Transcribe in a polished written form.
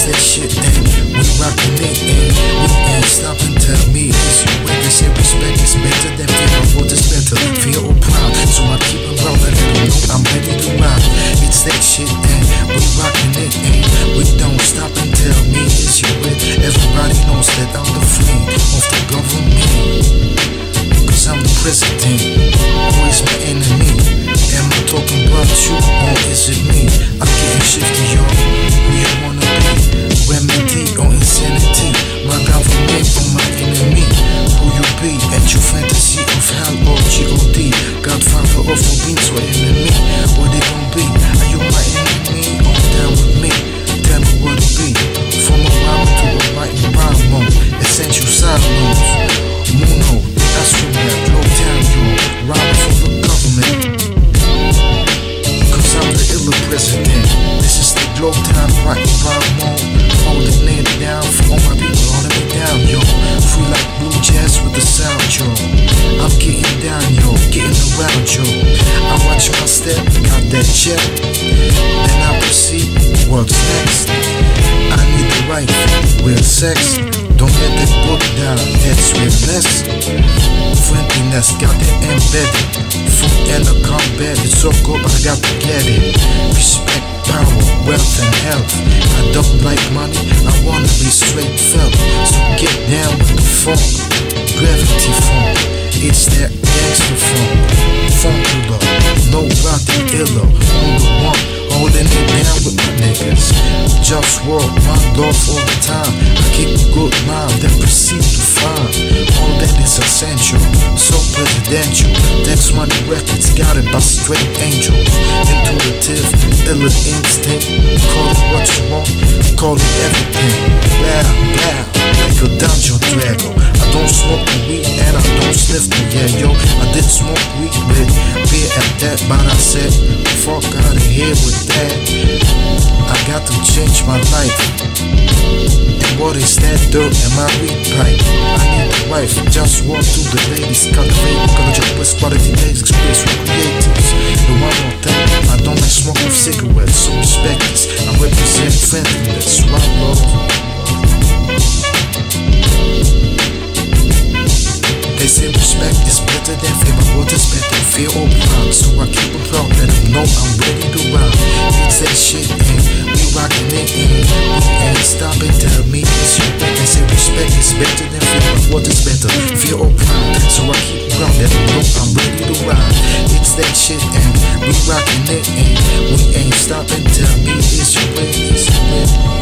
that shit, and we rockin' it, and we ain't stopping. Tell me, is you with they say respect is better than fear, my word is better, fear or proud. So I keep it round, let them know I'm ready to ride. It's that shit, and we rockin' it, and we don't stop and tell me, is you with? Everybody knows that I'm the friend of the government, cause I'm the president. Who is my enemy? Am I talking about you, or is it me? I'm getting shifty, yo. Who you wanna be? Remedy or insanity? My government or my enemy? Who you be? At your fantasy of hell or G.O.D? Godfather or for beings or enemy? What they gon' be? Are you my enemy or down with me? Tell me what it be. From a rhyme to a right and rhyme mode. Essential silence. Muno, that's from that Globetown, yo. Rhyme for the government, cause I'm the illa president. This is the Globetown right and rhyme mode. Holding it down for all my people, holding me down, yo. Free like blue jazz with the sound, yo. I'm getting down, yo, getting around, yo. I watch my step, got that check, then I proceed, what's next? I need the right, real sex. Don't let that book down, that's realness. Friendliness, got it embedded. Food and a combat, it's so good, but I got to get it. Respect, power, wealth and health. I don't like money, I wanna be straight felt. So get down with the funk, gravity funk. It's that gangster funk, Funkula, nobody iller. On the one, holding it down with my niggas. JustWar, my love all the time. I keep a good mind, then proceed to find all that is essential, so presidential. Next money records, got it by straight angels. Intuitive, illa instinct. Call it what you want, call it everything. Blah, blah, like a dungeon dragon. I don't smoke the weed and I don't sniff the yo. I did smoke weed with beer at that, but I said, fuck out of here with that. I got to change my life. And what is that dirt in my weed pipe? I need a wife, just walk to the ladies. Cultivate, college up with quality days, experience with creatives. The one more thing, I don't like smoke with cigarettes, so respect this. I represent friendliness, right, love? They say respect is better than fear, but what is better, fear or proud? So I keep it proud, let them know I'm ready to ride. It's that shit, and we rockin' it, and we ain't stopping. Tell me it's you. They say respect is better than fear, but what is better, fear or proud? So I keep it proud, let them know I'm ready to ride. It's that shit, and we rockin' it, and we ain't stopping. Tell me it's you, it's you.